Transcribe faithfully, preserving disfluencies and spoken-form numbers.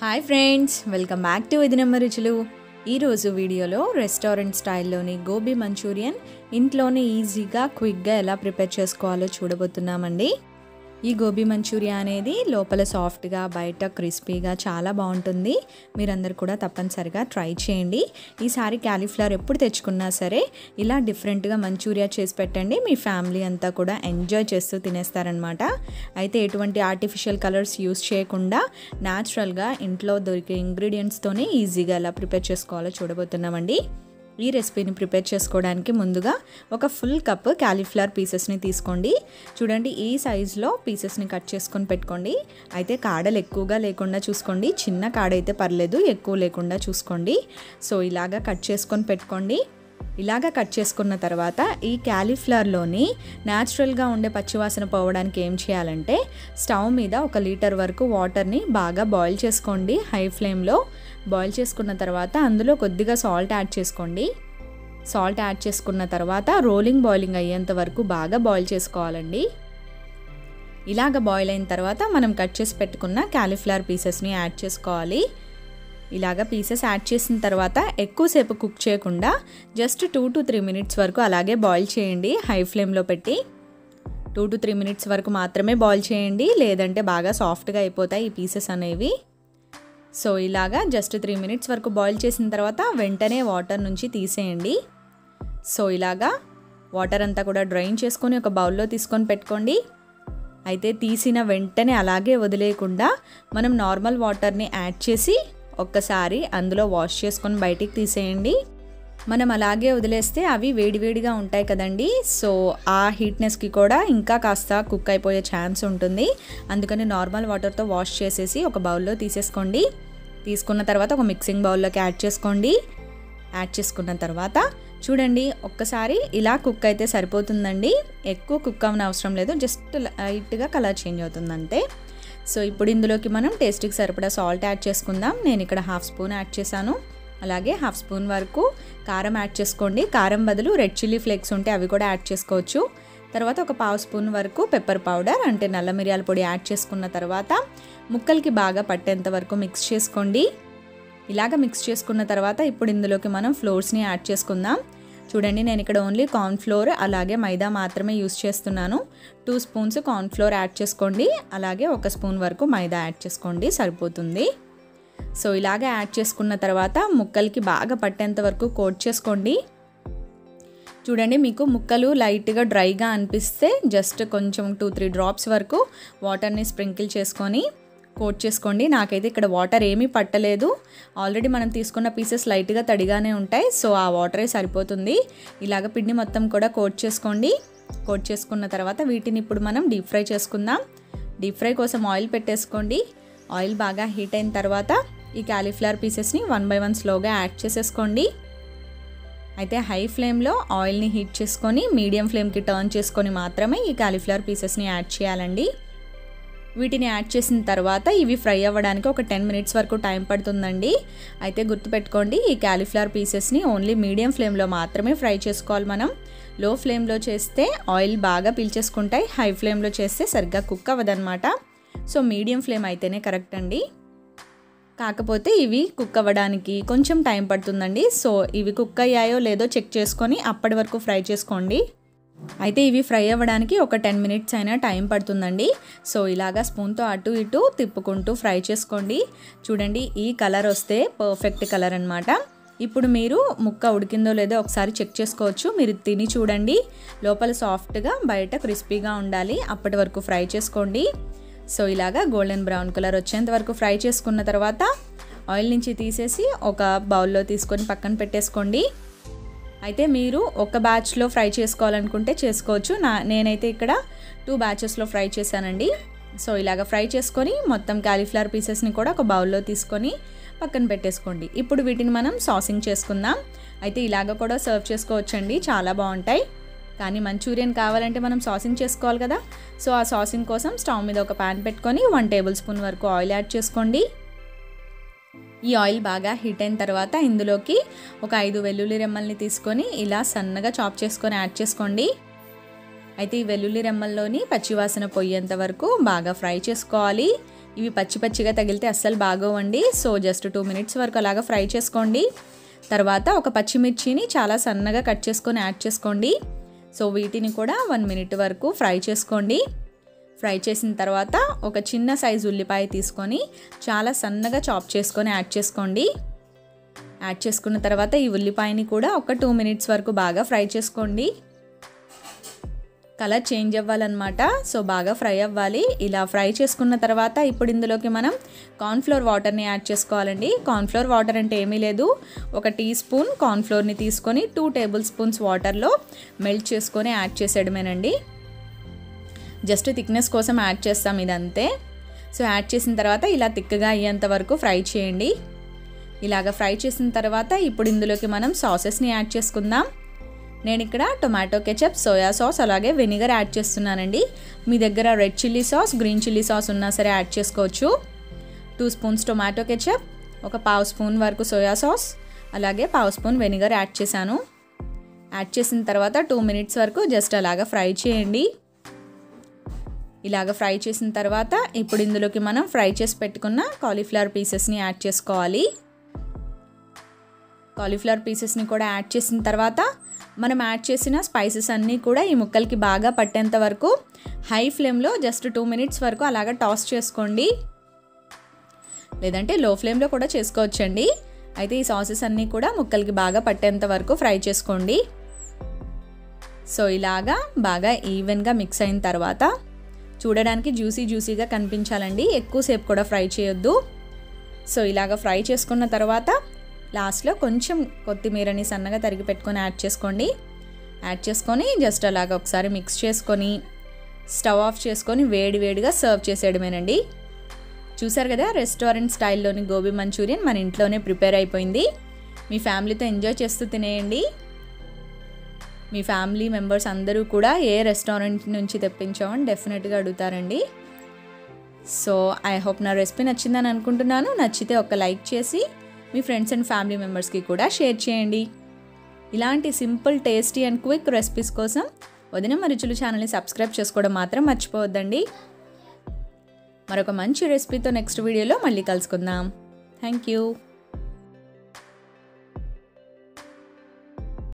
Hi friends, welcome back to Vadinamma Ruchulu. ఈరోజు వీడియోలో restaurant స్టైల్లోని gobi Manchurian ఇంట్లోనే ఈజీగా క్విక్గా ఎలా ప్రిపేర్ చేసుకోవాలో చూడబోతున్నామండి. ఈ గోబీ మంచూరియా అనేది లోపల సాఫ్ట్గా బయట క్రిస్పీగా చాలా బాగుంటుంది. మీరందరూ కూడా తప్పనిసరిగా ట్రై చేయండి. ఈసారి క్యాలీఫ్లవర్ ఎప్పుడు తెచ్చుకున్నా సరే ఇలా డిఫరెంట్గా మంచూరియా చేసి పెట్టండి. మీ ఫ్యామిలీ అంతా కూడా ఎంజాయ్ చేస్తూ తినేస్తారనమాట. అయితే ఎటువంటి ఆర్టిఫిషియల్ కలర్స్ యూస్ చేయకుండా న్యాచురల్గా ఇంట్లో దొరికే ఇంగ్రీడియంట్స్తోనే ఈజీగా ఎలా ప్రిపేర్ చేసుకోవాలో చూడబోతున్నామండి. ఈ రెసిపీని ప్రిపేర్ చేసుకోవడానికి ముందుగా ఒక ఫుల్ కప్ క్యాలీఫ్లవర్ పీసెస్ని తీసుకోండి. చూడండి, ఈ సైజులో పీసెస్ని కట్ చేసుకొని పెట్టుకోండి. అయితే కాడలు ఎక్కువగా లేకుండా చూసుకోండి. చిన్న కాడ అయితే పర్లేదు, ఎక్కువ లేకుండా చూసుకోండి. సో ఇలాగా కట్ చేసుకొని పెట్టుకోండి. ఇలాగా కట్ చేసుకున్న తర్వాత ఈ క్యాలీఫ్లవర్లోని న్యాచురల్గా ఉండే పచ్చివాసన పోవడానికి ఏం చేయాలంటే స్టవ్ మీద ఒక లీటర్ వరకు వాటర్ని బాగా బాయిల్ చేసుకోండి. హై ఫ్లేమ్లో బాయిల్ చేసుకున్న తర్వాత అందులో కొద్దిగా సాల్ట్ యాడ్ చేసుకోండి. సాల్ట్ యాడ్ చేసుకున్న తర్వాత రోలింగ్ బాయిలింగ్ అయ్యేంత వరకు బాగా బాయిల్ చేసుకోవాలండి. ఇలాగ బాయిల్ అయిన తర్వాత మనం కట్ చేసి పెట్టుకున్న క్యాలీఫ్లవర్ పీసెస్ని యాడ్ చేసుకోవాలి. ఇలాగ పీసెస్ యాడ్ చేసిన తర్వాత ఎక్కువసేపు కుక్ చేయకుండా just two to three minutes వరకు అలాగే బాయిల్ చేయండి. హై ఫ్లేమ్లో పెట్టి టూ టు త్రీ మినిట్స్ వరకు మాత్రమే బాయిల్ చేయండి, లేదంటే బాగా సాఫ్ట్గా అయిపోతాయి ఈ పీసెస్ అనేవి. సో ఇలాగా జస్ట్ త్రీ మినిట్స్ వరకు బాయిల్ చేసిన తర్వాత వెంటనే వాటర్ నుంచి తీసేయండి. సో ఇలాగా వాటర్ అంతా కూడా డ్రైన్ చేసుకొని ఒక బౌల్లో తీసుకొని పెట్టుకోండి. అయితే తీసిన వెంటనే అలాగే వదిలేయకుండా మనం నార్మల్ వాటర్ని యాడ్ చేసి ఒక్కసారి అందులో వాష్ చేసుకొని బయటికి తీసేయండి. మనం అలాగే వదిలేస్తే అవి వేడివేడిగా ఉంటాయి కదండి. సో ఆ హీట్నెస్కి కూడా ఇంకా కాస్త కుక్ అయిపోయే ఛాన్స్ ఉంటుంది. అందుకని నార్మల్ వాటర్తో వాష్ చేసేసి ఒక బౌల్లో తీసేసుకోండి. తీసుకున్న తర్వాత ఒక మిక్సింగ్ బౌల్లోకి యాడ్ చేసుకోండి. యాడ్ చేసుకున్న తర్వాత చూడండి, ఒక్కసారి ఇలా కుక్ అయితే సరిపోతుందండి. ఎక్కువ కుక్ అవ్వని అవసరం లేదు, జస్ట్ లైట్గా కలర్ చేంజ్ అవుతుంది అంతే. సో ఇప్పుడు ఇందులోకి మనం టేస్ట్కి సరిపడా సాల్ట్ యాడ్ చేసుకుందాం. నేను ఇక్కడ హాఫ్ స్పూన్ యాడ్ చేశాను. అలాగే హాఫ్ స్పూన్ వరకు కారం యాడ్ చేసుకోండి. కారం బదులు రెడ్ చిల్లీ ఫ్లేక్స్ ఉంటే అవి కూడా యాడ్ చేసుకోవచ్చు. తర్వాత ఒక పావు స్పూన్ వరకు పెప్పర్ పౌడర్ అంటే నల్ల మిరియాల పొడి యాడ్ చేసుకున్న తర్వాత ముక్కలకి బాగా పట్టేంత వరకు మిక్స్ చేసుకోండి. ఇలాగ మిక్స్ చేసుకున్న తర్వాత ఇప్పుడు ఇందులోకి మనం ఫ్లోర్స్ని యాడ్ చేసుకుందాం. చూడండి, నేను ఇక్కడ ఓన్లీ కార్న్ఫ్లోర్ అలాగే మైదా మాత్రమే యూస్ చేస్తున్నాను. టూ స్పూన్స్ కార్న్ఫ్లోర్ యాడ్ చేసుకోండి. అలాగే ఒక స్పూన్ వరకు మైదా యాడ్ చేసుకోండి, సరిపోతుంది. సో ఇలాగే యాడ్ చేసుకున్న తర్వాత ముక్కలకి బాగా పట్టేంత వరకు కోట్ చేసుకోండి. చూడండి, మీకు ముక్కలు లైట్గా డ్రైగా అనిపిస్తే జస్ట్ కొంచెం టూ త్రీ డ్రాప్స్ వరకు వాటర్ని స్ప్రింకిల్ చేసుకొని కోట్ చేసుకోండి. నాకైతే ఇక్కడ వాటర్ ఏమీ పట్టలేదు. ఆల్రెడీ మనం తీసుకున్న పీసెస్ లైట్గా తడిగానే ఉంటాయి. సో ఆ వాటరే సరిపోతుంది. ఇలాగ పిండి మొత్తం కూడా కోట్ చేసుకోండి. కోట్ చేసుకున్న తర్వాత వీటిని ఇప్పుడు మనం డీప్ ఫ్రై చేసుకుందాం. డీప్ ఫ్రై కోసం ఆయిల్ పెట్టేసుకోండి. ఆయిల్ బాగా హీట్ అయిన తర్వాత ఈ క్యాలీఫ్లవర్ పీసెస్ని వన్ బై వన్ స్లోగా యాడ్ చేసేసుకోండి. అయితే హై ఫ్లేమ్లో ఆయిల్ని హీట్ చేసుకొని మీడియం ఫ్లేమ్కి టర్న్ చేసుకొని మాత్రమే ఈ క్యాలీఫ్లవర్ పీసెస్ని యాడ్ చేయాలండి. వీటిని యాడ్ చేసిన తర్వాత ఇవి ఫ్రై అవ్వడానికి ఒక టెన్ మినిట్స్ వరకు టైం పడుతుందండి. అయితే గుర్తుపెట్టుకోండి, ఈ క్యాలీఫ్లవర్ పీసెస్ని ఓన్లీ మీడియం ఫ్లేమ్లో మాత్రమే ఫ్రై చేసుకోవాలి. మనం లో ఫ్లేమ్లో చేస్తే ఆయిల్ బాగా పీల్చేసుకుంటాయి. హై ఫ్లేమ్లో చేస్తే సరిగ్గా కుక్ అవ్వదన్నమాట. సో మీడియం ఫ్లేమ్ అయితేనే కరెక్ట్ అండి. కాకపోతే ఇవి కుక్ అవ్వడానికి కొంచెం టైం పడుతుందండి. సో ఇవి కుక్ అయ్యాయో లేదో చెక్ చేసుకొని అప్పటి వరకు ఫ్రై చేసుకోండి. అయితే ఇవి ఫ్రై అవ్వడానికి ఒక టెన్ మినిట్స్ అయినా టైం పడుతుందండి. సో ఇలాగా స్పూన్తో అటు ఇటు తిప్పుకుంటూ ఫ్రై చేసుకోండి. చూడండి, ఈ కలర్ వస్తే పర్ఫెక్ట్ కలర్ అనమాట. ఇప్పుడు మీరు ముక్క ఉడికిందో లేదో ఒకసారి చెక్ చేసుకోవచ్చు. మీరు తిని చూడండి, లోపల సాఫ్ట్గా బయట క్రిస్పీగా ఉండాలి. అప్పటి వరకు ఫ్రై చేసుకోండి. సో ఇలాగా గోల్డెన్ బ్రౌన్ కలర్ వచ్చేంత వరకు ఫ్రై చేసుకున్న తర్వాత ఆయిల్ నుంచి తీసేసి ఒక బౌల్లో తీసుకొని పక్కన పెట్టేసుకోండి. అయితే మీరు ఒక బ్యాచ్లో ఫ్రై చేసుకోవాలనుకుంటే చేసుకోవచ్చు. నా నేనైతే ఇక్కడ టూ బ్యాచెస్లో ఫ్రై చేశానండి. సో ఇలాగ ఫ్రై చేసుకొని మొత్తం క్యాలీఫ్లవర్ పీసెస్ని కూడా ఒక బౌల్లో తీసుకొని పక్కన పెట్టేసుకోండి. ఇప్పుడు వీటిని మనం సాసింగ్ చేసుకుందాం. అయితే ఇలాగ కూడా సర్వ్ చేసుకోవచ్చండి, చాలా బాగుంటాయి. కానీ మంచూరియన్ కావాలంటే మనం సాసింగ్ చేసుకోవాలి కదా. సో ఆ సాసింగ్ కోసం స్టవ్ మీద ఒక ప్యాన్ పెట్టుకొని వన్ టేబుల్ స్పూన్ వరకు ఆయిల్ యాడ్ చేసుకోండి. ఈ ఆయిల్ బాగా హీట్ అయిన తర్వాత ఇందులోకి ఒక ఐదు వెల్లుల్లి రెమ్మల్ని తీసుకొని ఇలా సన్నగా చాప్ చేసుకొని యాడ్ చేసుకోండి. అయితే ఈ వెల్లుల్లి రెమ్మల్లోని పచ్చివాసన పోయేంత వరకు బాగా ఫ్రై చేసుకోవాలి. ఇవి పచ్చి పచ్చిగా తగిలితే అస్సలు బాగోవండి. సో జస్ట్ టూ మినిట్స్ వరకు అలాగా ఫ్రై చేసుకోండి. తర్వాత ఒక పచ్చిమిర్చిని చాలా సన్నగా కట్ చేసుకొని యాడ్ చేసుకోండి. సో వీటిని కూడా వన్ మినిట్ వరకు ఫ్రై చేసుకోండి. ఫ్రై చేసిన తర్వాత ఒక చిన్న సైజు ఉల్లిపాయ తీసుకొని చాలా సన్నగా చాప్ చేసుకొని యాడ్ చేసుకోండి. యాడ్ చేసుకున్న తర్వాత ఈ ఉల్లిపాయని కూడా ఒక టూ మినిట్స్ వరకు బాగా ఫ్రై చేసుకోండి. కలర్ చేంజ్ అవ్వాలన్నమాట. సో బాగా ఫ్రై అవ్వాలి. ఇలా ఫ్రై చేసుకున్న తర్వాత ఇప్పుడు ఇందులోకి మనం కార్న్ఫ్లోర్ వాటర్ని యాడ్ చేసుకోవాలండి. కార్న్ఫ్లోర్ వాటర్ అంటే ఏమీ లేదు, ఒక టీ స్పూన్ కార్న్ఫ్లోర్ని తీసుకొని టూ టేబుల్ స్పూన్స్ వాటర్లో మెల్ట్ చేసుకొని యాడ్ చేసేయడమేనండి. జస్ట్ థిక్నెస్ కోసం యాడ్ చేస్తాం ఇదంతే. సో యాడ్ చేసిన తర్వాత ఇలా థిక్గా అయ్యేంత వరకు ఫ్రై చేయండి. ఇలాగ ఫ్రై చేసిన తర్వాత ఇప్పుడు ఇందులోకి మనం సాసెస్ని యాడ్ చేసుకుందాం. నేను ఇక్కడ టొమాటో కెచప్, సోయా సాస్ అలాగే వెనిగర్ యాడ్ చేస్తున్నానండి. మీ దగ్గర red chilli sauce, green chilli sauce ఉన్నా సరే యాడ్ చేసుకోవచ్చు. టూ స్పూన్స్ టొమాటో కెచప్, ఒక పావు స్పూన్ వరకు సోయా సాస్ అలాగే పావు స్పూన్ వెనిగర్ యాడ్ చేశాను. యాడ్ చేసిన తర్వాత టూ మినిట్స్ వరకు జస్ట్ అలాగా ఫ్రై చేయండి. ఇలాగ ఫ్రై చేసిన తర్వాత ఇప్పుడు ఇందులోకి మనం ఫ్రై చేసి పెట్టుకున్న కాలీఫ్లవర్ పీసెస్ని యాడ్ చేసుకోవాలి. కాలీఫ్లవర్ పీసెస్ని కూడా యాడ్ చేసిన తర్వాత మనం యాడ్ చేసిన స్పైసెస్ అన్నీ కూడా ఈ ముక్కలకి బాగా పట్టేంత వరకు హై ఫ్లేమ్లో జస్ట్ టూ మినిట్స్ వరకు అలాగా టాస్ చేసుకోండి. లేదంటే లో ఫ్లేమ్లో కూడా చేసుకోవచ్చండి. అయితే ఈ సాసెస్ అన్నీ కూడా ముక్కలకి బాగా పట్టేంత వరకు ఫ్రై చేసుకోండి. సో ఇలాగా బాగా ఈవెన్గా మిక్స్ అయిన తర్వాత చూడడానికి జ్యూసీ జ్యూసీగా కనిపించాలండి, ఎక్కువసేపు కూడా ఫ్రై చేయొద్దు. సో ఇలాగ ఫ్రై చేసుకున్న తర్వాత లాస్ట్లో కొంచెం కొత్తిమీరని సన్నగా తరిగి పెట్టుకొని యాడ్ చేసుకోండి. యాడ్ చేసుకొని జస్ట్ అలాగ ఒకసారి మిక్స్ చేసుకొని స్టవ్ ఆఫ్ చేసుకొని వేడి వేడిగా సర్వ్ చేసేయడమేనండి. చూసారు కదా, రెస్టారెంట్ స్టైల్లోని గోబీ మంచూరియన్ మన ఇంట్లోనే ప్రిపేర్ అయిపోయింది. మీ ఫ్యామిలీతో ఎంజాయ్ చేస్తూ తినేయండి. మీ ఫ్యామిలీ మెంబర్స్ అందరూ కూడా ఏ రెస్టారెంట్ నుంచి తెప్పించామని డెఫినెట్గా అడుగుతారండి. సో ఐ హోప్ నా రెసిపీ నచ్చిందని అనుకుంటున్నాను. నచ్చితే ఒక లైక్ చేసి మీ ఫ్రెండ్స్ అండ్ ఫ్యామిలీ మెంబర్స్కి కూడా షేర్ చేయండి. ఇలాంటి simple, tasty and quick recipes కోసం వదినమ్మ రుచులు ఛానల్ని సబ్స్క్రైబ్ చేసుకోవడం మాత్రం మర్చిపోవద్దండి. మరొక మంచి రెసిపీతో నెక్స్ట్ వీడియోలో మళ్ళీ కలుసుకుందాం. Thank you.